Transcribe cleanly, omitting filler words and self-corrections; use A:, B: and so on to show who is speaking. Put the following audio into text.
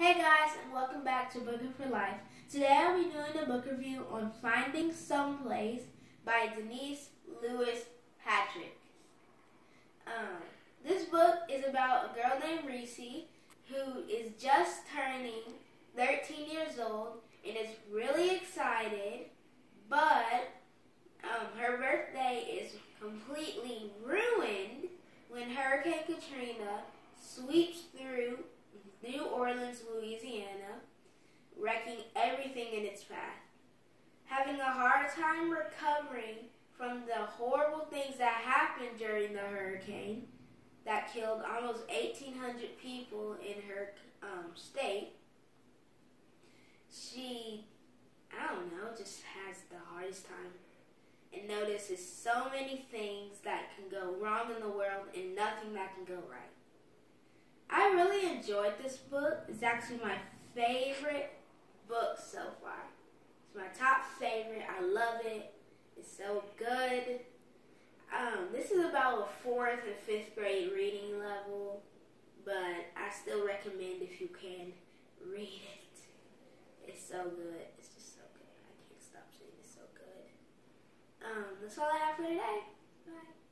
A: Hey guys, and welcome back to Booker for Life. Today I'll be doing a book review on Finding Someplace by Denise Lewis Patrick. This book is about a girl named Reese who is just turning 13 years old and is really excited, but her birthday is completely ruined when Hurricane Katrina sweeps through New Orleans, Louisiana, wrecking everything in its path. Having a hard time recovering from the horrible things that happened during the hurricane that killed almost 1,800 people in her state, she, just has the hardest time and notices so many things that can go wrong in the world and nothing that can go right. I really enjoyed this book. It's actually my favorite book so far. It's my top favorite. I love it. It's so good. This is about a 4th and 5th grade reading level, but I still recommend if you can read it. It's so good. It's just so good. I can't stop saying it's so good. That's all I have for today. Bye.